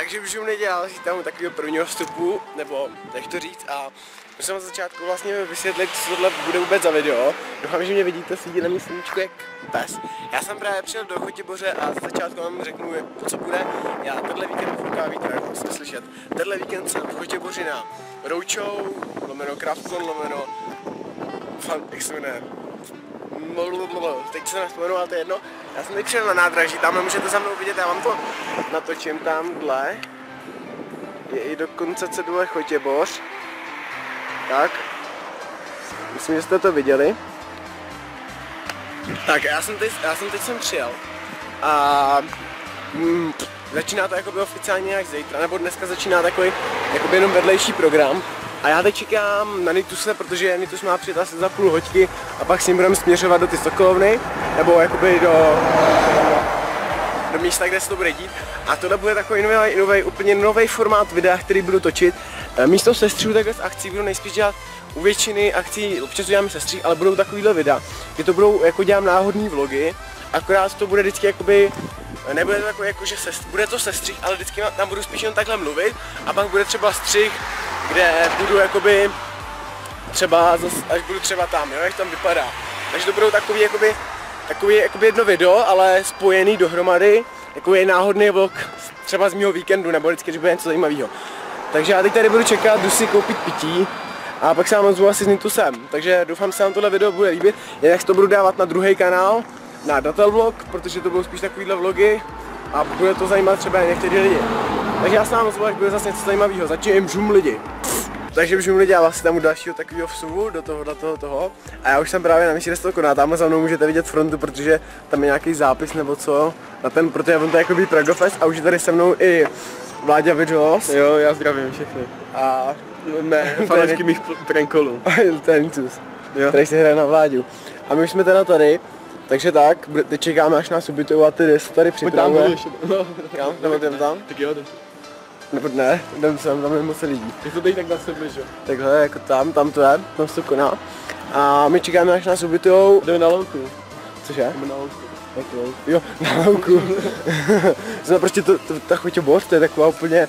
Takže už nedělal tam takového prvního vstupu, nebo jak to říct, a musím na začátku vlastně vysvětlit, co tohle bude vůbec za video. Doufám, že mě vidíte, sedí na mý sluníčku jak pes. Já jsem právě přijel do Chotěboře a z začátku vám řeknu, co bude. Já tenhle víkend fouká vítr, jak musíte slyšet. Tenhle víkend jsem v Chotěboři na roadshow, lomeno Craftcon, lomeno jak se jmenuje? Teď se nespomenu, ale to je jedno. Já jsem teď přijel na nádraží, tamhle můžete za mnou vidět, já vám to natočím tamhle. Je i dokonce cedule Chotěboř. Tak. Myslím, že jste to viděli. Tak, já jsem teď sem přijel. A začíná to jakoby oficiálně nějak zítra, nebo dneska začíná takový jakoby jenom vedlejší program. A já teď čekám na Nituse, protože Nitus má přijet asi za půl hoďky a pak s ním budeme směřovat do ty Sokolovny, nebo jakoby do místa, kde se to bude dít. A tohle bude takový úplně nový formát videa, který budu točit. Místo sestřihu takhle z akcí budu nejspíš dělat u většiny akcí, občas děláme sestřih, ale budou takovýhle videa, kde to budou jako dělám náhodný vlogy, akorát to bude vždycky jakoby, nebude to takový jako, že bude to sestřih, ale vždycky tam budu spíš jen takhle mluvit a pak bude třeba střih, kde budu jakoby třeba až budu třeba tam, jo, jak tam vypadá. Takže to budou takový jakoby jedno video, ale spojený dohromady, takový náhodný vlog třeba z mýho víkendu, nebo vždycky, když bude něco zajímavého. Takže já teď tady budu čekat, jdu si koupit pití a pak se vám ozvu asi s Nitusem. Takže doufám, že se vám tohle video bude líbit. Jinak to budu dávat na druhý kanál, na Datalvlog, protože to budou spíš takovýhle vlogy a bude to zajímat třeba některý lidi. Takže já se vám ozvu, až bude zase něco zajímavého. Zatím bžum lidi. Takže bžum lidi a vlastně tam u dalšího takového vsuvu do toho. A já už jsem právě na místě, kde se to koná. Tamhle za mnou můžete vidět frontu, protože tam je nějaký zápis nebo co. Na ten, protože on to je jakoby Pragofest a už je tady se mnou i Vláďa Vidžos. Jo, já zdravím všechny. A fanoušky mých prankolů. To je Nitus, který se hraje na Vláďu. A my už jsme teda tady, takže tak, teď čekáme až nás ubytují a ty se tady připravuje. Kam? Jdeme tam? Tak jo, jdem. Nebo ne, jdem sem, tam je moc lidí. Jak to tady tak na sebe, že? Takhle, jako tam to je, tam se to koná. A my čekáme až nás ubytujou. Jdeme na louku. Cože? Jdeme na louku. Jak louku? Jo, na louku. Jsme prostě ta Chotěboř, to je taková úplně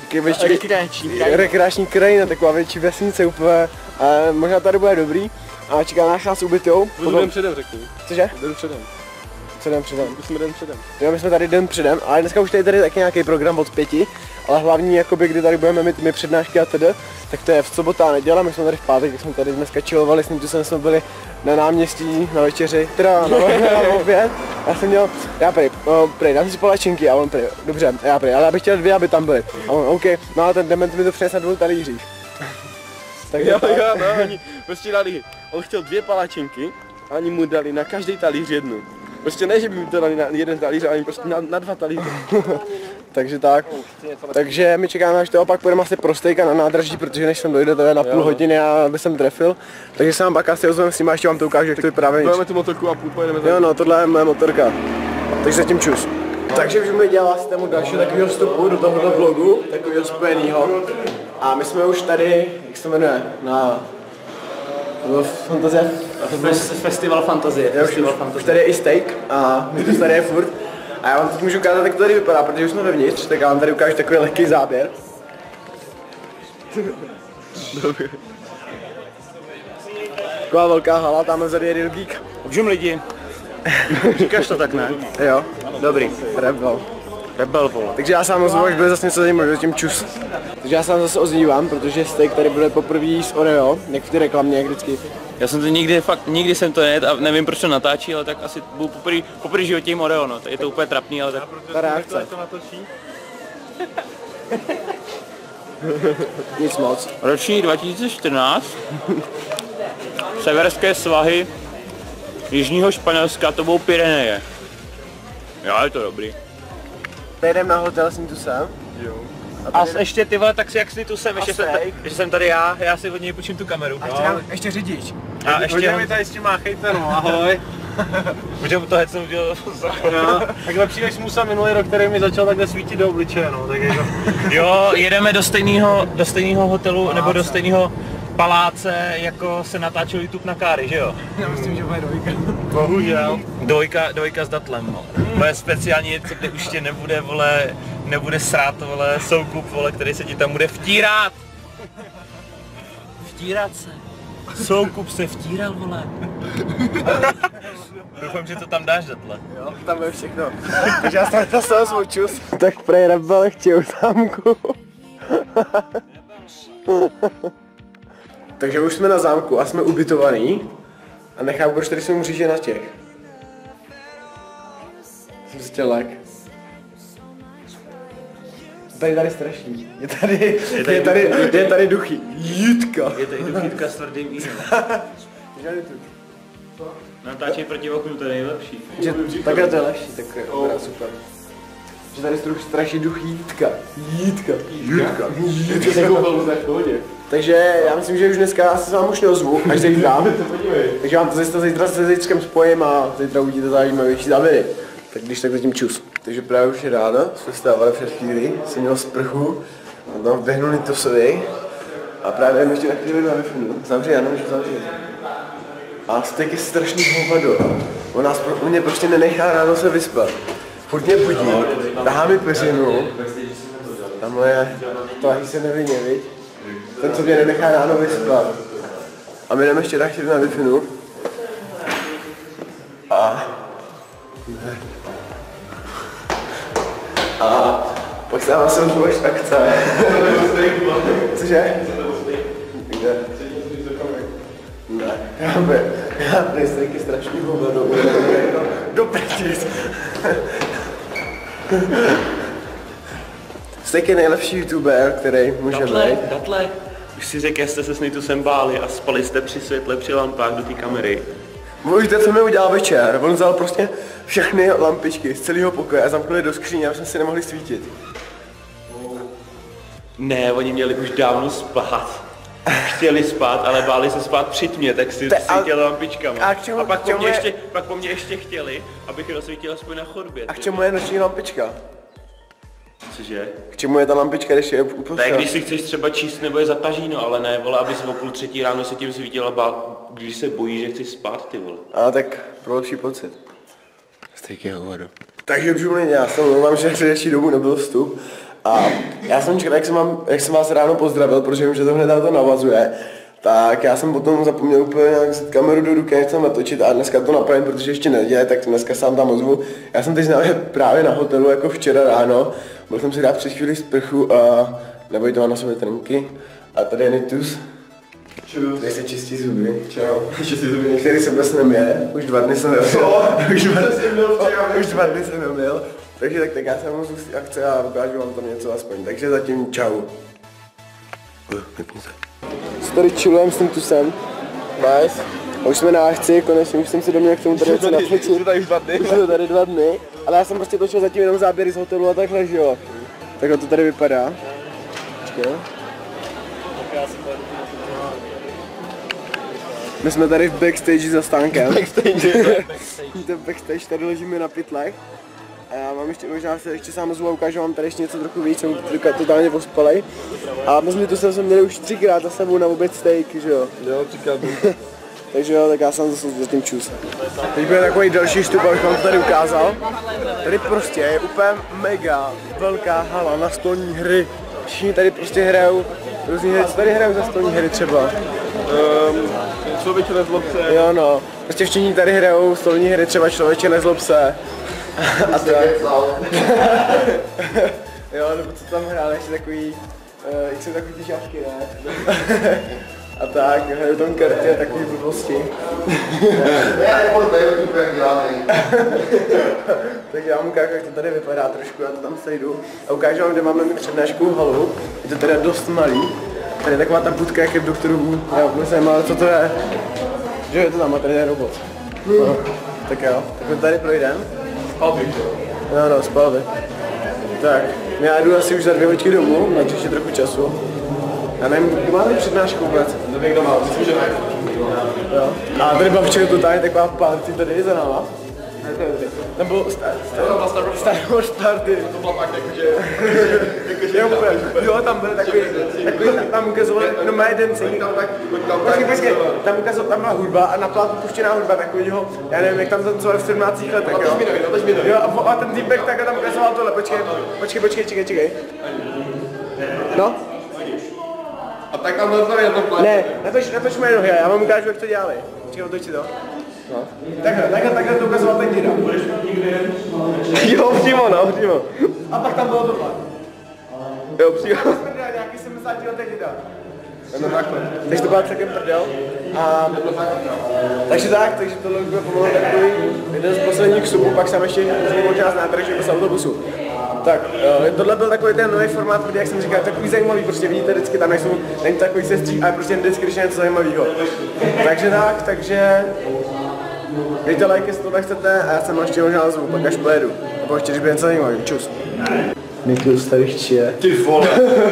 rekreační krajina, taková větší vesnice úplně. A možná tady bude dobrý. A čekáme až nás ubytujou. Jdem předem, řekni. Cože? Jdem předem. Co jdem předem? Jsme den předem. Jo, my jsme tady den předem, ale dneska už tady taky nějaký program od 5, ale hlavní jakoby, kdy tady budeme mít my přednášky a tedy, tak to je v sobota a neděle, my jsme tady v pátek, jsme tady dneska chillovali, s Nitusem jsme byli na náměstí, na večeři, teda na oběd. Já prej, dám si palačinky a on prej, dobře, ale já bych chtěl 2, aby tam byly. A on, OK, no ale ten dement mi to přines na 2 talířích. Takže no, oni prostě dali, on chtěl 2 palačinky a oni mu dali na každý talíř 1. Prostě ne, že by mi to dali na 1 talíř, ale prostě na 2 talíře. Takže tak. Takže my čekáme, až to pak půjdeme asi pro stejka na nádraží, protože než sem dojde, to je na půl hodiny a aby jsem trefil. Takže se vám pak asi ozveme s ním a ještě vám to ukážu, jak to vypadá vevnitř. Budeme tu motorku a pojedeme za. Jo no, tohle je moje motorka. Takže zatím čus. Takže už mi dělá systému dalšího takového vstupu do tohoto vlogu, takového spojenýho. A my jsme už tady, jak se jmenuje, na Fantazie. Festival Fantazie. Už tady je i steak a my to tady je furt. A já vám teď můžu ukázat, jak to tady vypadá, protože už jsme vevnitř, tak já vám tady ukážu takový lehký záběr. Taková velká hala, tamhle vzadu je Real Geek. Bžum lidi. Říkáš to tak, ne? Jo, dobrý. Rebel, vole. Takže já se vám ozvu, až bude zase něco zajímavého, tím čus. Takže já se vám zase ozývám, protože steak tady bude poprvé z Oreo, jak v té reklamě, jak vždycky. Já jsem to nikdy jsem to nejedl a nevím, proč to natáčí, ale tak asi byl poprvé životě jim Oreo, no. Je to úplně trapný, ale tak. Ta reakce. Nic moc. Roční 2014. Severské svahy jižního Španělska, to budou Pyreneje. Jo, je to dobrý. Jdem na hotel s Nitusem. Jo. A ještě ty vole, tak si jak si tu jsem, ještě jsem tady já si od něj půjčím tu kameru. A ještě řidič. A ještě Hodně mi tady s tím máchejte, no, ahoj. Můžeme to hecnout udělat. No, tak lepší než Musa minulý rok, který mi začal takhle svítit do obličeje, no, tak jako. Jo, jedeme do stejného hotelu, nebo do stejného paláce, jako se natáčel YouTube na Káry, že jo? Já myslím, že bude dvojka. Bohužel. Dvojka s datlem, no. Bude speciální něco, kde už tě nebude, vole, nebude srát, vole, soukup, vole, který se ti tam bude vtírat. Vtírat se. Soukup se vtíral, vole. Doufám, že to tam dáš, Datle. Jo, tam je všechno. Takže já jsem na svého svou čus. Tak prej nebyl chtěl u zámku. Takže už jsme na zámku a jsme ubytovaný. A nechápu, proč tady jsme mu říže na těch. Jsem zjistil lek. Tady strašný. Je tady duchy. Jitka. Je tady duchytka s tvrdým vínem. Natáčej proti oknu, to je nejlepší. Takhle to je lepší, tak je super. Že tady straší duch Jitka. Jitka. Takže já myslím, že už dneska se s vámi už neozvu, až zítra. Takže vám to zítra se zítřkem spojím a zítra uvidíte zajímavější záběry. Tak když tak zatím čus. Takže právě už je ráno, jsme stávali před chvíli, jsem měl sprchu, tam vběhnu Nitosovi a právě ještě na chvíli na Wi-Fi. Zavři, já nemůžu zavřít. A steak je strašný hovado. On mě prostě nenechá ráno se vyspat. Furt mě budí, tahá mi peřinu. Tamhle je, to ani se nevině, viď? Ten, co mě nenechá ráno vyspat. A my jdeme ještě tak chvíli na Wi-Fi. A pak se vás rozlujíš akce. Cože? Kde? Ne, já steak je strašný hovado. Do prčic. Steak je nejlepší youtuber, který může být. Datle, už si řekl, jste se s Nitusem báli a spali jste při světle, při lampách do té kamery. Víte, co mi udělal večer? On vzal prostě všechny lampičky z celého pokoje a zamknul je do skříně, aby jsme si nemohli svítit. Ne, oni měli už dávno spát. Chtěli spát, ale báli se spát při tmě, tak si svítěli lampičkama. A pak po mně ještě chtěli, abych je rozsvítil aspoň na chodbě. A k čemu je noční lampička? Cože? K čemu je ta lampička, když je uprostřed? Tak když si chceš třeba číst nebo je zapaří, no, ale ne, vole, aby se o 2:30 ráno se tím svítila, když se bojí, že chceš spát, ty vole. A tak pro lepší pocit. Steak je hovado. Takže už já se mluvám, že předevší dobu nebyl vstup. A já jsem čekal, jak jsem vás ráno pozdravil, protože vím, že to hned na to navazuje. Tak já jsem potom zapomněl úplně nějak vzít kameru do ruky, nechcem natočit a dneska to napravím, protože ještě neděje, tak dneska sám tam ozvu. Já jsem teď právě na hotelu jako včera ráno, byl jsem si dát před chvíli sprchu a nebojte, mám na sobě trnky. A tady je Nitus. Čus. Tady se čistí zuby. Čau. Čistí zuby. Některý se vůbec neměje, už 2 dny jsem neměl. Už 2 dny jsem neměl. Takže tak já jsem moc z akce a ukážu vám tam něco aspoň. Takže zatím čau. Co tady chillujeme s tím tusem. Nice. A už jsme na akci, konečně už jsem si doměl k tomu tady něco natočit. Už tady 2 dny. Už jsme tady 2 dny. Ale já jsem prostě točil zatím jenom záběry z hotelu a takhle, že jo. Takhle to tady vypadá. Počkej. My jsme tady v backstage za stánkem. Backstage, tady ležíme na pytlech. A já mám možná se ještě sám ozvu a ukážu vám tady ještě něco trochu víc, jsem totálně ospalej. A my tu jsme měli už 3krát za sebou na oběd steak, že jo? Jo, 3krát. Takže jo, tak já jsem zase zatím čus. Teď bude takový další vstup, abych vám to tady ukázal. Tady prostě je úplně mega velká hala na stolní hry. Všichni tady prostě hrajou různý hry, co tady hrajou za stolní hry třeba? Člověče nezlob se. Jo no, prostě všichni tady hrajou stolní hry, třeba Člověče nezlob se. A to je. Jo, nebo co tam hráli, ještě takový, jak jsou takový ty šápky, ne? A tak, hraju tam karty a takový blbosti. Tak já vám ukážu, jak to tady vypadá trošku, já to tam sejdu a ukážu vám, kde máme my přednáškovou halu. Je to teda dost malý. Tady je taková ta budka, jak je v doktoru, já vůbec nevím, ale co to je. Že je to tam a tady je robot. No, tak jo, tak my tady projdeme. Spal bych, jo? No, spal by. Tak, já jdu asi už za 2 hodiny domů, na ještě trochu času. Já nevím, kdo máte přednášku vůbec? Nevím, kdo má, myslím, že ne. Jo. A tady babička totálně taková party tady za náma. Tam bylo Star Wars Party. To bylo fakt jakože... Jo, tam byl takový, tam ukazoval, no má jeden ceník. Počkej, tam ukazoval, tam byla hudba a na plátu puštěná hudba takovýho, já nevím, jak tam tancovali v 17 letech, jo. Jo, a ten týpek takhle tam ukazoval tohle, počkej. No? A tak tam nazvali na to plátu. Ne, natoč moje nohy, já vám ukážu, jak to dělali. Počkej, otoč si to. No. Takhle to ukazoval ten děda. Jo, přímo. A pak tam bylo tohle. Jo, přímo. Nějaký 70 letý děda. No takhle. Takže to byla celkem prdel. Takže tohle bylo pomalu takový jeden z posledních vstupů, pak jsem ještě zmínil část nádraží z autobusu. Tak, tohle byl takový ten nový formát, kdy, jak jsem říkal, takový zajímavý, prostě vidíte vždycky, tam nejsou, není takový sestří, ale prostě vždycky, když je něco zajímavého. Takže dejte like, jestli tohle chcete a já jsem ještě možná nazvu, pak až pojedu. Nebo ještě, když bude něco zajímavý, čus. Mikl starých čije. Ty vole.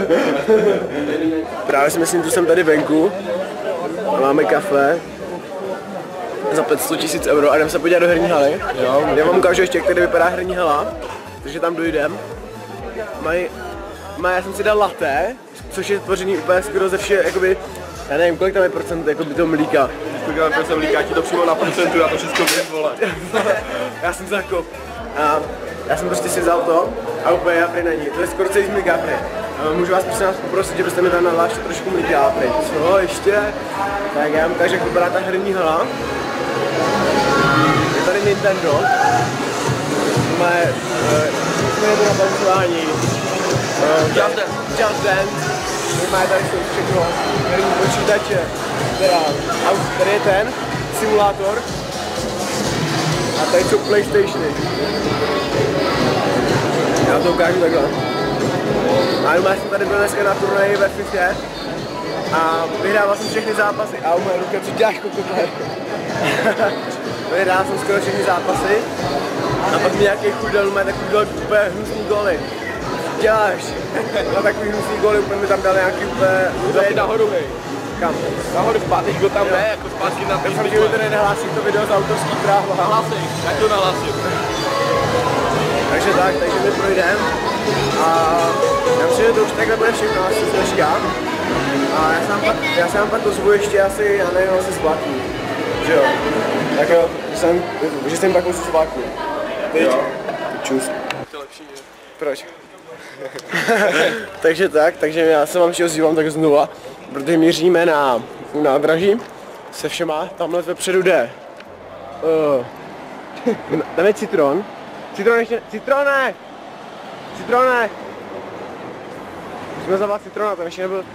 Právě si myslím, že jsem tady venku a máme kafe za 500 000 euro a jdeme se podívat do herní haly. Jo, já vám ukážu ještě, jak tady vypadá herní hala, takže tam dojdem. Já jsem si dal latte, což je tvořený úplně skoro ze vše, jakoby, já nevím, kolik tam je procent jakoby toho mlíka. Kolik tam je procent mlíka, ti to přímo na procentu, já to všechno vím, vole. Já jsem zakop. Já jsem prostě si vzal to a úplně já prý není. To je skoro celý z mlíka prý. Můžu vás prosím poprosit, že byste mi tam nalali trošku mlíka prý. Co ještě? Tak já vám ukážu, jak vypadá ta herní hala. Je tady Nintendo. Máme to na tancování. Just Dance. Máme tady všechno. Herní počítače. Tady je ten simulátor. A tady jsou PlayStationy. Já to ukážu takhle. A já jsem tady byl dneska na turnaji ve FIFA a vyhrával jsem všechny zápasy. A moje ruka, co děláš, kokotler? Vyhrával jsem skoro všechny zápasy a pak mi nějaký chudel má takový úplně hnusný góly. Děláš? Má takový hnusný góly, úplně mi tam dal nějaký úplně... Zapí nahoru, hej. Kam? Nahoru zpátky, go tam ne, jako zpátky na Doufám, že mi tady nehlásí to video z autorských práv. Nahlásej, jak to nahlásím. Takže my projdeme a já myslím, že to už takhle bude všechno asi z dneška. A já se vám pak ozvu ještě asi, já nevím, asi zpátky. Že jo? Tak jo, že jsem pak ozvu zpátky. Teď? Čus. To je lepší, že? Proč? takže já se vám ještě ozývám tak znova, protože míříme na nádraží se všema, tamhle vepředu jde. Tam je Citron. Citrone! Musíme zavolat Citrona, tam ještě nebyl.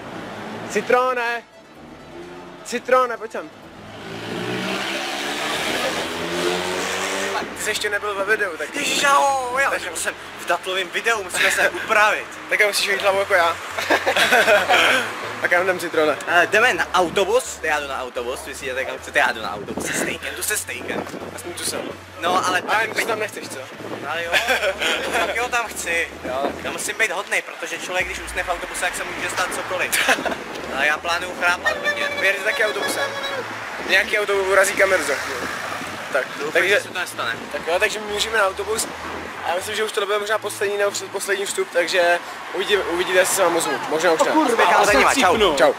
Citrone, pojď sem. Ty jsi ještě nebyl ve videu, tak... Ježiš, ahoj, ale že jsem v datlovém videu, musíme se upravit. Tak musíš mít hlavu jako já. A kam jdem, Citrone? Jdeme na autobus, já jdu na autobus, vy si jdete kam chcete, já jdu na autobus se stejkem. Aspoň tu jsem. No, ale... Ale ty tam nechceš, co? Ale jo, tak jo, tam chci. Jo. Já musím být hodnej, protože člověk, když usne v autobuse, jak se může stát cokoliv. Ale já plánuju chrápat hodně. Vyjedete taky autobusem? Nějaký auto urazí kameru za chvíli. Tak, takže se to nestane. Tak jo, takže my míříme na autobus. A já myslím, že už to bude možná poslední nebo předposlední vstup, takže uvidíte, jestli se vám ozvu. Možná už ne. Kurva, čau. Čau.